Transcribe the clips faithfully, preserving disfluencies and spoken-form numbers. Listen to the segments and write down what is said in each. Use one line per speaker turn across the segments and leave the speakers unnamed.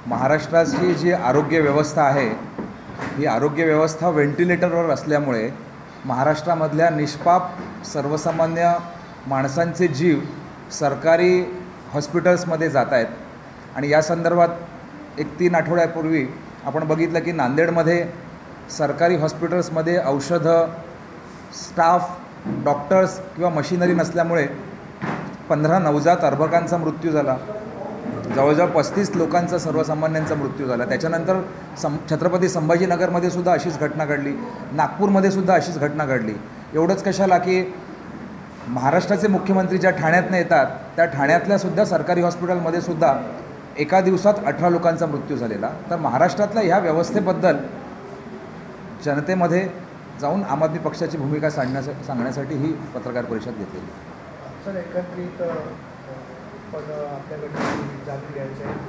महाराष्ट्राची जी आरोग्य व्यवस्था आहे ही आरोग्य व्यवस्था व्हेंटिलेटरवर असल्यामुळे महाराष्ट्रामधल्या निष्पाप सर्वसामान्य माणसांचे जीव सरकारी हॉस्पिटल्समध्ये जात आहेत. आणि या संदर्भात एक तीन आठवड्यापूर्वी आपण बघितलं की नांदेडमध्ये सरकारी हॉस्पिटल्समध्ये औषधं, स्टाफ, डॉक्टर्स किंवा मशिनरी नसल्यामुळे पंधरा नवजात अर्भकांचा मृत्यू झाला. जवळजवळ पस्तीस लोकांचा सर्वसामान्यांचा मृत्यू झाला. त्याच्यानंतर सं छत्रपती संभाजीनगरमध्ये सुद्धा अशीच घटना घडली. नागपूरमध्ये सुद्धा अशीच घटना घडली. एवढंच कशाला की महाराष्ट्राचे मुख्यमंत्री ज्या ठाण्यातनं येतात त्या ठाण्यातल्यासुद्धा सरकारी हॉस्पिटलमध्ये सुद्धा एका दिवसात अठरा लोकांचा मृत्यू झालेला. तर महाराष्ट्रातल्या ह्या व्यवस्थेबद्दल जनतेमध्ये जाऊन आम आदमी पक्षाची भूमिका सांगण्यासा सांगण्यासाठी ही पत्रकार परिषद घेतलेली.
सर, एकत्रित पण आपल्याकडे जाणून घ्यायचं आहे.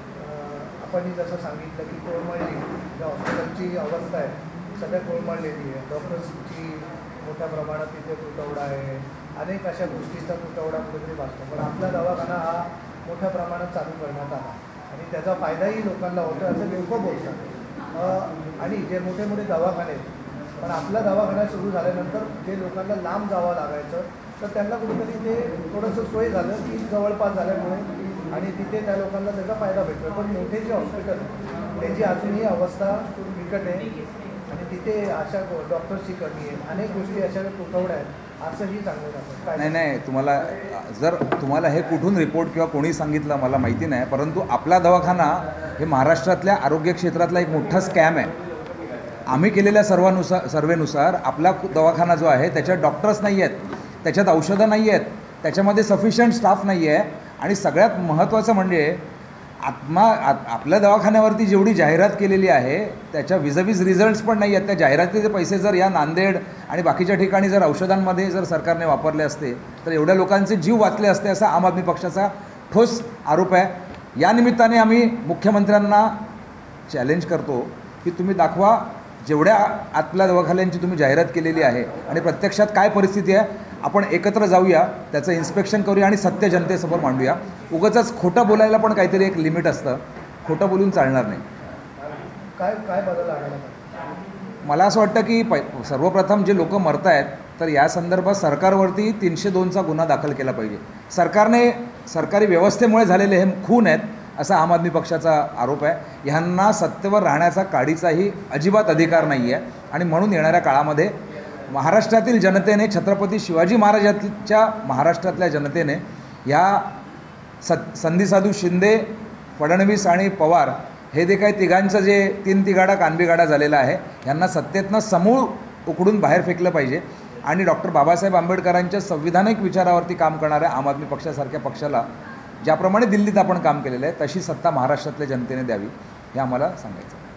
आपण जसं सांगितलं की कोळमळली ज्या हॉस्पिटलची अवस्था आहे सध्या कोळमळलेली आहे. डॉक्टर्सची मोठ्या प्रमाणात तिथे तुटवडा आहे. अनेक अशा गोष्टींचा तुटवडा कुठेतरी भासतो. पण आपला दवाखाना हा मोठ्या प्रमाणात चालू करण्यात आला आणि त्याचा फायदाही लोकांना होतो असं लोक बोलतात. आणि जे मोठे मोठे दवाखाने पण आपला दवाखाना सुरू झाल्यानंतर जे लोकांना लांब जावं लागायचं तर त्यांना कुठेतरी ते थोडंसं सोय झालं की जवळपास झाल्यामुळे आणि तिथे त्या लोकांना त्याचा फायदा भेटतो. पण मोठे जे हॉस्पिटल त्याची अजूनही अवस्था बिकट आहे आणि तिथे अशा डॉक्टर्सची कमी आहे. अनेक गोष्टी अशा तुटवड्या आहेत असंही सांगू नका.
नाही नाही तुम्हाला जर तुम्हाला हे कुठून रिपोर्ट किंवा कोणी सांगितलं मला माहिती नाही, परंतु आपला दवाखाना हे महाराष्ट्रातल्या आरोग्य क्षेत्रातला एक मोठा स्कॅम आहे. आम्ही केलेल्या सर्वानुसार सर्वेनुसार आपला दवाखाना जो आहे त्याच्यात डॉक्टर्स नाही आहेत, त्याच्यात औषधं नाही आहेत, त्याच्यामध्ये सफिशियंट स्टाफ नाही आहे. आणि सगळ्यात महत्त्वाचं म्हणजे आत्मा आ आपल्या दवाखान्यावरती जेवढी जाहिरात केलेली आहे त्याच्या विजविज रिझल्ट्स पण नाही आहेत. त्या जाहिरातीचे पैसे जर या नांदेड आणि बाकीच्या ठिकाणी जर औषधांमध्ये जर सरकारने वापरले असते तर एवढ्या लोकांचे जीव वाचले असते असा आम आदमी पक्षाचा ठोस आरोप आहे. या निमित्ताने आम्ही मुख्यमंत्र्यांना चॅलेंज करतो की तुम्ही दाखवा जेवढ्या आपल्या दवाखान्यांची तुम्ही जाहिरात केलेली आहे आणि प्रत्यक्षात काय परिस्थिती आहे. आपण एकत्र जाऊया, त्याचं इन्स्पेक्शन करूया आणि सत्य जनतेसमोर मांडूया. उगाचच खोटं बोलायला पण काहीतरी एक लिमिट असतं. खोटं बोलून चालणार नाही.
काय काय बदल आढळला?
मला असं वाटतं की पै सर्वप्रथम जे लोक मरत आहेत तर या संदर्भात सरकारवरती तीनशे दोनचा गुन्हा दाखल केला पाहिजे. सरकारने सरकारी व्यवस्थेमुळे झालेले हे खून आहेत असा आम आदमी पक्षाचा आरोप आहे. ह्यांना सत्तेवर राहण्याचा काडीचाही अजिबात अधिकार नाही आहे. आणि म्हणून येणाऱ्या काळामध्ये महाराष्ट्रातील जनतेने छत्रपती शिवाजी महाराजांच्या महाराष्ट्रातल्या जनतेने ह्या स संधीसाधू शिंदे, फडणवीस आणि पवार हे जे काही तिघांचं जे तीन तिघाडा कानबिगाडा झालेला आहे ह्यांना सत्तेतनं समूळ उकडून बाहेर फेकलं पाहिजे. आणि डॉक्टर बाबासाहेब आंबेडकरांच्या संविधानिक विचारावरती काम करणाऱ्या आम आदमी पक्षासारख्या पक्षाला ज्याप्रमाणे दिल्लीत आपण काम केलेलं आहे तशी सत्ता महाराष्ट्रातल्या जनतेने द्यावी हे आम्हाला सांगायचं.